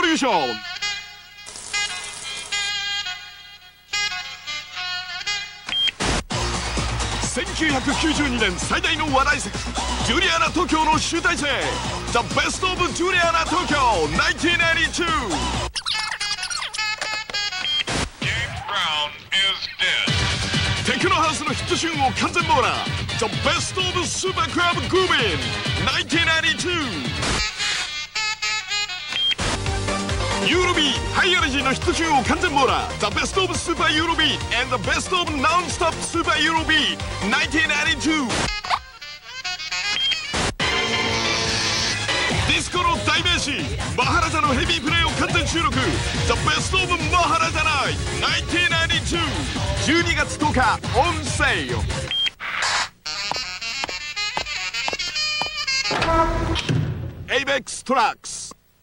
リューション。1992年最大の話題作、ジュリアナ東京の集大成、The Best of Juliana Tokyo 1992。テクノハウスのヒットチューンを完全網羅、The Best of Super Club Groovin 1992。ユーロビーハイエナジーのヒットチューンを完全網羅、The Best of Super Euro B and The Best of Non-Stop Super Euro B 1992。ディスコの代名詞マハラジャのヘビープレイを完全収録、 The Best of マハラジャナイ1992。12月10日オンセール。Avex Trax